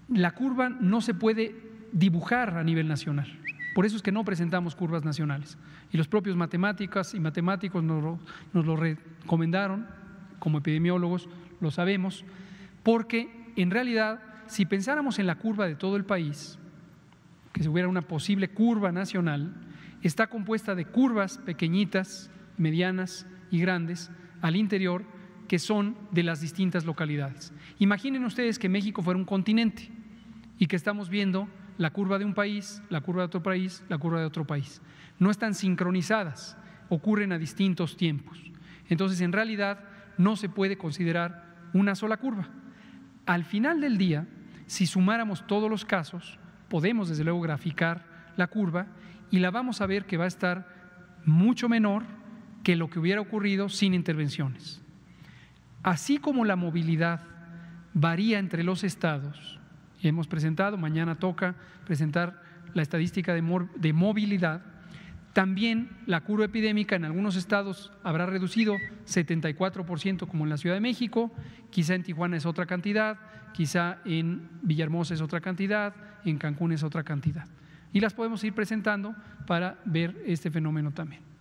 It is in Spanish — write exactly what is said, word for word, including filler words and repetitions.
la curva no se puede dibujar a nivel nacional. Por eso es que no presentamos curvas nacionales. Y los propios matemáticas y matemáticos nos lo, nos lo recomendaron, como epidemiólogos lo sabemos, porque en realidad, si pensáramos en la curva de todo el país, que si hubiera una posible curva nacional, está compuesta de curvas pequeñitas, medianas y grandes al interior, que son de las distintas localidades. Imaginen ustedes que México fuera un continente y que estamos viendo la curva de un país, la curva de otro país, la curva de otro país. No están sincronizadas, ocurren a distintos tiempos. Entonces, en realidad, no se puede considerar una sola curva. Al final del día, si sumáramos todos los casos, podemos desde luego graficar la curva y la vamos a ver que va a estar mucho menor que lo que hubiera ocurrido sin intervenciones. Así como la movilidad varía entre los estados, y hemos presentado, mañana toca presentar la estadística de, de movilidad, también la curva epidémica en algunos estados habrá reducido setenta y cuatro por ciento como en la Ciudad de México, quizá en Tijuana es otra cantidad, quizá en Villahermosa es otra cantidad, en Cancún es otra cantidad. Y las podemos ir presentando para ver este fenómeno también.